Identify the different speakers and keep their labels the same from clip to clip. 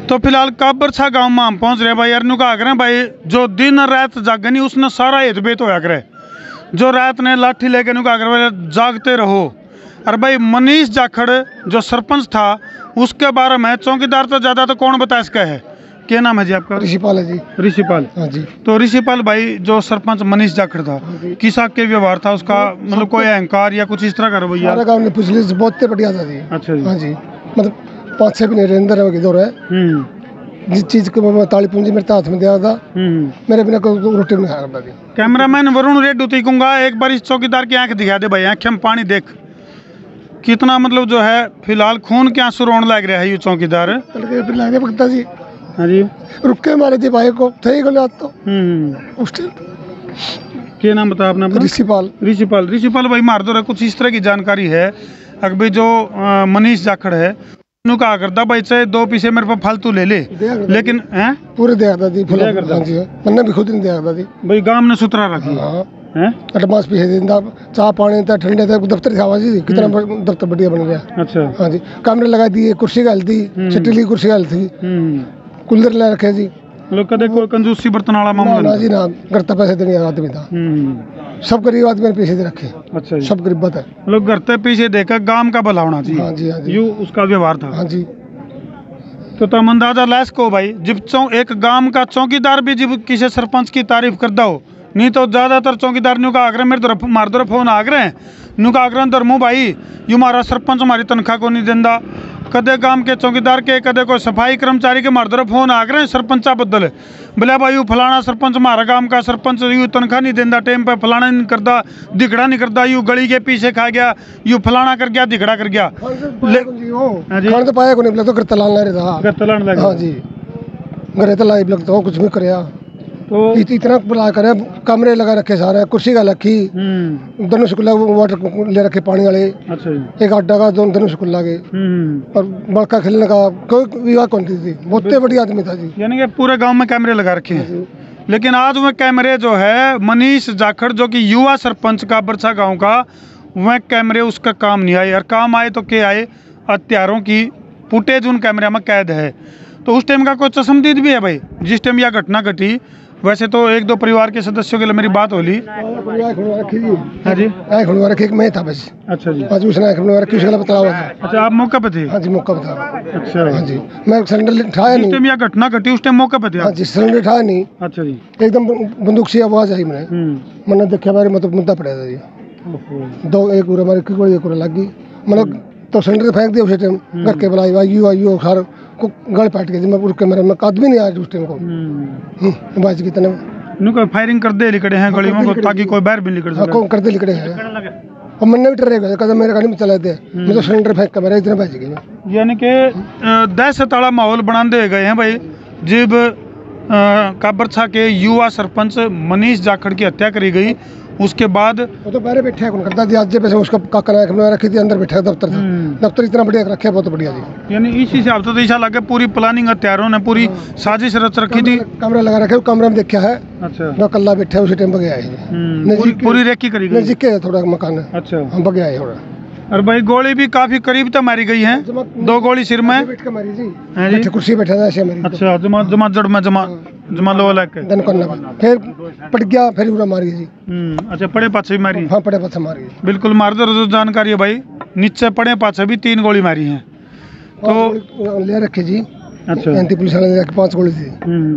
Speaker 1: तो फिलहाल काबरछा गांव में हम पहुंच रहे भाई। अरनू का आग्रह भाई जो दिन रात जागनी उसने सारा हितबेत होया करे, जो रात ने लाठी लेके नु का आग्रह जागते रहो। और भाई मनीष जाखड़ जो सरपंच था उसके बारे में चौकीदार तो ज्यादा तो कौन बता इसका है। क्या नाम है जी आपका?
Speaker 2: ऋषिपाल है जी।
Speaker 1: ऋषिपाल,
Speaker 2: हाँ जी।
Speaker 1: तो ऋषिपाल भाई जो सरपंच मनीष जाखड़ था किसा के व्यवहार था उसका, मतलब कोई अहंकार या कुछ इस तरह का रवैया?
Speaker 2: सारा गांव ने पिछले से बहुत बढ़िया था जी।
Speaker 1: अच्छा जी।
Speaker 2: हाँ जी, मतलब 5-6 महीने अंदर दौर है। जिस चीज को मैं ताली पूंजी मेरे हाथ में दिया था मेरे बिना कोई रोटी नहीं खा रहा।
Speaker 1: कैमरामैन वरुण रेड्डी तीकूंगा एक बार इस चौकीदार की आंख दिखा दे भाई, आंखें में पानी देख कितना मतलब जो है फिलहाल खून के आंसू रोने लग रहा है ये चौकीदार।
Speaker 2: भगता जी
Speaker 1: हाँ जी,
Speaker 2: रुके मारे थे भाई को थे गल तो उस टाइम।
Speaker 1: क्या नाम बता आपने?
Speaker 2: ऋषिपाल।
Speaker 1: ऋषिपाल, ऋषिपाल भाई मार दो कुछ इस तरह की जानकारी है। अगर जो मनीष जाखड़ है कहा करता भाई चाहे 2 पैसे मेरे पास फालतू ले ले, लेकिन हैं पूरे
Speaker 2: दिया जी मैंने भी खुद नहीं दिया जी
Speaker 1: भाई। गांव ने सुथरा रखी
Speaker 2: एडवांस पैसे देता, चाह पानी था ठंडे था। दफ्तर दिखावा जी कितना दफ्तर बढ़िया बन गया। अच्छा हाँ जी, कैमरे लगा दिए, कुर्सी गाल दी, चटली कुर्सी गाल थी, कूलर ले रखे जी।
Speaker 1: लोग कदे कोई कंजूसी बर्तन वाला मामला
Speaker 2: ना जी ना, करता पैसे देने वाला आदमी था। सब गरीब आदमी ने पैसे दे रखे। अच्छा जी। सब गरीब है
Speaker 1: लोग घर पे पैसे देकर गांव का भला होना चाहिए।
Speaker 2: हाँ जी, हाँ जी।
Speaker 1: यू उसका व्यवहार था।
Speaker 2: हाँ जी।
Speaker 1: तो तुम अंदाजा लैस को भाई जब एक गांव का चौकीदार भी जब किसी सरपंच की तारीफ करता हो, नहीं तो ज्यादातर चौकीदार न्यू का आग्रह मेरे तरफ मार दो फोन आग्रह न्यू का आग्रह धर्मो भाई यू मारा सरपंच हमारी तनख्वाह को नहीं देंदा। कदे गांव के चौकीदार के कदे कोई सफाई कर्मचारी के मार दो फोन आग्रह सरपंचा बदल बोले भाई यू फलाना सरपंच हमारा गांव का सरपंच यू तनख्वाह नहीं देंदा, टाइम पे फलाना नहीं करता, दिखड़ा नहीं करता, यू गली के पीछे खा गया, यू फलाना कर गया, दिखड़ा कर गया।
Speaker 2: तो पाया को नहीं तो घर तलान ला रहा। हाँ जी, घर तलाई लगता कुछ भी कर तो इतना बुला करे, कमरे लगा रखे सारे, कुर्सी का रखी, दोनों स्कूल वाटर ले रखे पानी वाले। अच्छा जी। एक अड्डा का दोनों स्कूल लगे और बड़का खेलने का कोई विवाह कौन थी। बहुत बढ़िया आदमी था जी।
Speaker 1: यानी कि पूरे गांव में कैमरे लगा रखे हैं। लेकिन आज वह कैमरे जो है मनीष जाखड़ जो कि युवा सरपंच काबरछा गाँव का, वह कैमरे उसका काम नहीं आए। और काम आए तो क्या आए, हत्यारों की फुटेज उन कैमरे में कैद है। तो उस टाइम का कोई चश्मदीद भी है भाई जिस टाइम यह घटना घटी। वैसे तो 1-2 परिवार के सदस्यों के लिए मेरी बात होली। हाँ जी, एक मैं था बस। अच्छा जी। आज उसने रखी, उसका बतला हुआ था। अच्छा, आप मौके पे थे? हाँ जी, मौका पे था। अच्छा हाँ जी, मैं सिलेंडर उठाया नहीं। उस टाइम यह घटना घटी उस टाइम मौके पे थे? हाँ जी, सिलेंडर उठाया नहीं। अच्छा जी। एकदम बंदूक से आवाज आई, मैंने देखा मेरे मतलब मुद्दा पड़ा था जी। एक पूरा हमारी गोली एक लग गई, मतलब तो सिलेंडर फेंक दिया उस टाइम। घर के बुलाई आइयो सार को गल पाट गई। मैं उड़ के मेरे में आदमी नहीं आया उस टाइम को बाज की तना फायरिंग कर दे लिखड़े हैं गली में ताकि कोई बाहर भी निकल सके।
Speaker 2: कर दे लिखड़े हैं और मैंने भी डर गया कदम मेरे गाड़ी में चला दे, मैं तो सिलेंडर फेंक के मेरे इतना बच गई।
Speaker 1: यानी कि दहशत वाला माहौल बना दे गए हैं भाई जब काबरछा के युवा सरपंच मनीष जाखड़ की हत्या करी गई। उसके बाद
Speaker 2: वो तो बाहर बैठा है करता थी, आज पे उसका काका रखी थी, अंदर बैठा दफ्तर था। दफ्तर इतना बढ़िया रखे, बहुत बढ़िया जी।
Speaker 1: यानी इस हिसाब से तो ऐसा लगे पूरी प्लानिंग हत्यारों ने पूरी साजिश रच रखी थी।
Speaker 2: कमरा लगा रखे, कमरे में देखा है। अच्छा, कल्ला बैठा उसी टाइम बगे आए,
Speaker 1: पूरी रेकी करी गई।
Speaker 2: नजदीक है थोड़ा मकान। अच्छा, हम बगे आए थोड़ा।
Speaker 1: और भाई गोली भी काफी करीब तक मारी गई है, 2 गोली सिर में
Speaker 2: बैठ के मारी जी। कुर्सी बैठा था ऐसे मारी। अच्छा,
Speaker 1: जमा जड़ में जमा लो लेके
Speaker 2: फिर पड़ गया, फिर पूरा मारी जी।
Speaker 1: अच्छा, पड़े पाछे भी मारी?
Speaker 2: हाँ, पड़े पाछे मारी
Speaker 1: बिल्कुल मार दो। जो जानकारी है भाई नीचे पड़े पाछे भी 3 गोली मारी है। तो
Speaker 2: ले रखे जी। अच्छा, एंटी पुलिस वाले ने 5 गोली थी।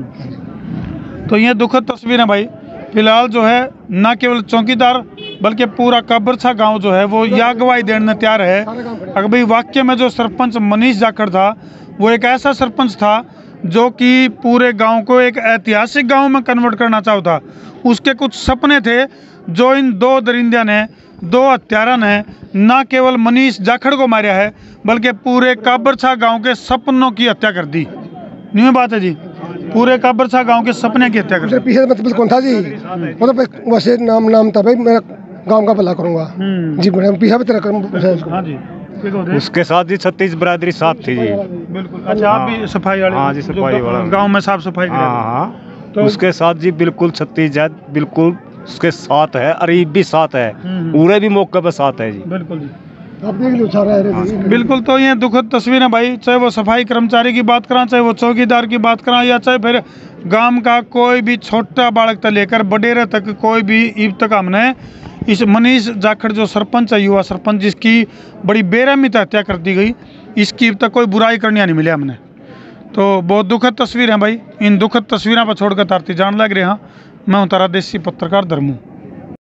Speaker 1: तो ये दुखद तस्वीर है भाई। फिलहाल जो है न केवल चौकीदार बल्कि पूरा काबरछा गांव जो है वो यह गवाही देने तैयार है। अगर भाई वाक्य में जो सरपंच मनीष जाखड़ था वो एक ऐसा सरपंच था जो कि पूरे गांव को एक ऐतिहासिक गांव में कन्वर्ट करना चाहता। उसके कुछ सपने थे जो इन 2 दरिंदे ने, 2 हत्यारा ने न केवल मनीष जाखड़ को मारा है बल्कि पूरे काबरछा गांव के सपनों की हत्या कर दी। नहीं बात है जी, पूरे काबरछा गांव के सपने की हत्या कर।
Speaker 2: पीछे मतलब कौन था जी, मतलब वैसे नाम था भाई मेरा गांव का भला करूंगा जी। पीछे भी तरह। हाँ जी,
Speaker 3: उसके साथ जी 36 बरादरी साफ थी जी।
Speaker 1: बिल्कुल। अच्छा, आप भी सफाई वाले?
Speaker 3: हाँ जी, सफाई वाला
Speaker 1: गांव में साफ सफाई।
Speaker 3: हाँ, तो उसके साथ जी बिल्कुल 36 जात बिल्कुल उसके साथ है, अरीब भी साथ है, पूरे भी मौके पर साथ है जी।
Speaker 1: बिल्कुल जी।
Speaker 2: आप देख लो सारा है
Speaker 1: बिल्कुल। तो ये दुखद तस्वीर है भाई, चाहे वो सफाई कर्मचारी की बात करा, चाहे वो चौकीदार की बात करा, या चाहे फिर गांव का कोई भी छोटा बालक तक लेकर बडेरे तक कोई भी अब तक हमने इस मनीष जाखड़ जो सरपंच है, युवा सरपंच, जिसकी बड़ी बेरहमी से हत्या कर दी गई, इसकी अब तक कोई बुराई करने नहीं मिले हमने। तो बहुत दुखद तस्वीर है भाई। इन दुखद तस्वीरों पर छोड़कर तारती जान लग रहे हैं। मैं हूँ तारा देसी पत्रकार धर्मू।